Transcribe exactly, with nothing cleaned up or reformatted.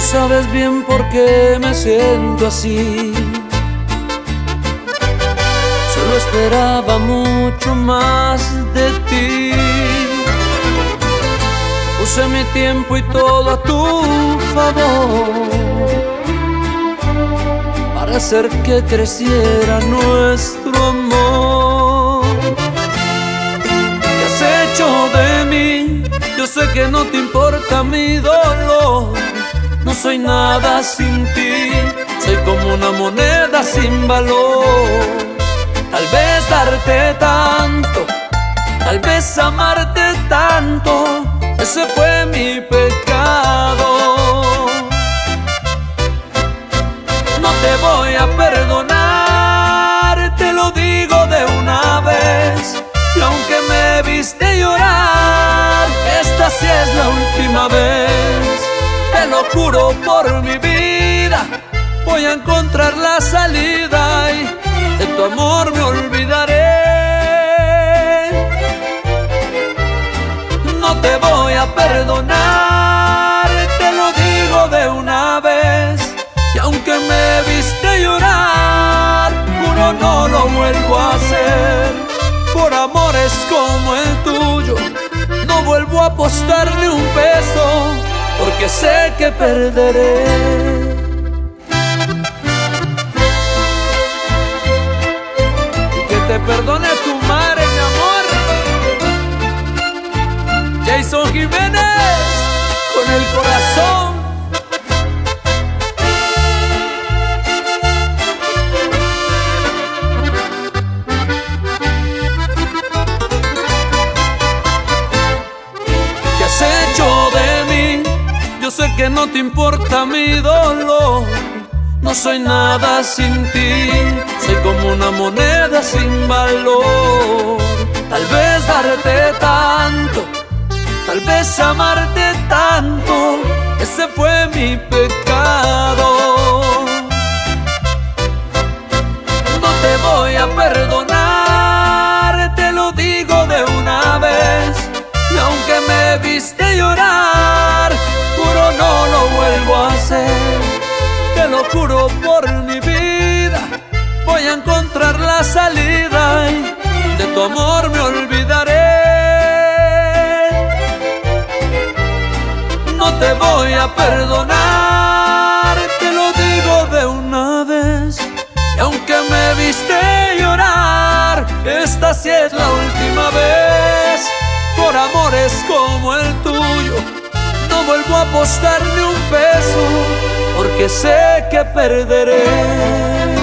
sabes bien por qué me siento así. Solo esperaba mucho más de ti. Puse mi tiempo y todo a tu favor para hacer que creciera nuestro amor. ¿Qué has hecho de mí? Yo sé que no te importa mi dolor. No soy nada sin ti, soy como una moneda sin valor. Tal vez darte tanto, tal vez amarte tanto, ese fue mi pecado. No te voy a perdonar, te lo digo de una vez. Y aunque me viste llorar, esta sí es la última vez. Te lo juro por mi vida, voy a encontrar la salida y de tu amor me olvidaré. No te voy a perdonar, te lo digo de una vez. Y aunque me viste llorar, juro no lo vuelvo a hacer. Por amores como el tuyo, no vuelvo a apostar ni un peso, porque sé que perderé. Y que te perdone tu madre, mi amor. Jason Jiménez, con el corazón. ¿Qué has hecho de mí? Yo sé que no te importa mi dolor. No soy nada sin ti, soy como una moneda sin valor. Tal vez darte tanto, tal vez amarte tanto, ese fue mi pecado. No te voy a perdonar, te lo digo de una vez. Y aunque me viste llorar, juro no lo vuelvo a hacer. Te lo juro por mi vida, voy a encontrar la salida y de tu amor me olvidaré. No te voy a perdonar, te lo digo de una vez. Y aunque me viste llorar, esta sí es la última vez. Por amores como el tuyo, no vuelvo a apostar ni un peso, porque sé que perderé.